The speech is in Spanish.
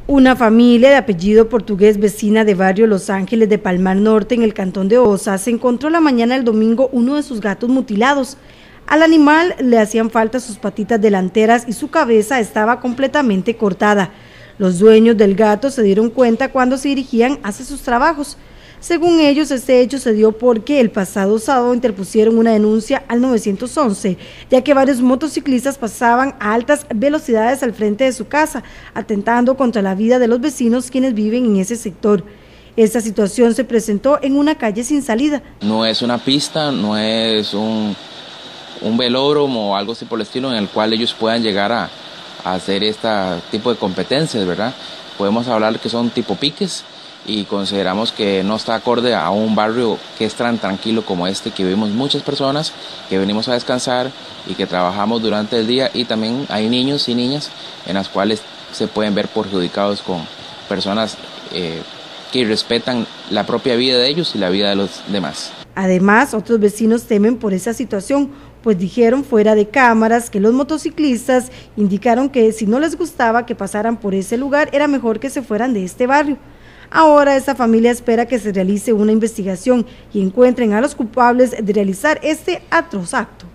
Una familia de apellido portugués vecina de barrio Los Ángeles de Palmar Norte en el cantón de Osa se encontró la mañana del domingo uno de sus gatos mutilados. Al animal le hacían falta sus patitas delanteras y su cabeza estaba completamente cortada. Los dueños del gato se dieron cuenta cuando se dirigían hacia sus trabajos. Según ellos, este hecho se dio porque el pasado sábado interpusieron una denuncia al 911, ya que varios motociclistas pasaban a altas velocidades al frente de su casa, atentando contra la vida de los vecinos quienes viven en ese sector. Esta situación se presentó en una calle sin salida. No es una pista, no es un velódromo o algo así por el estilo en el cual ellos puedan llegar a hacer este tipo de competencias, ¿verdad? Podemos hablar que son tipo piques, y consideramos que no está acorde a un barrio que es tan tranquilo como este, que vivimos muchas personas, que venimos a descansar y que trabajamos durante el día, y también hay niños y niñas en las cuales se pueden ver perjudicados con personas que respetan la propia vida de ellos y la vida de los demás. Además, otros vecinos temen por esa situación, pues dijeron fuera de cámaras que los motociclistas indicaron que si no les gustaba que pasaran por ese lugar, era mejor que se fueran de este barrio. Ahora esta familia espera que se realice una investigación y encuentren a los culpables de realizar este atroz acto.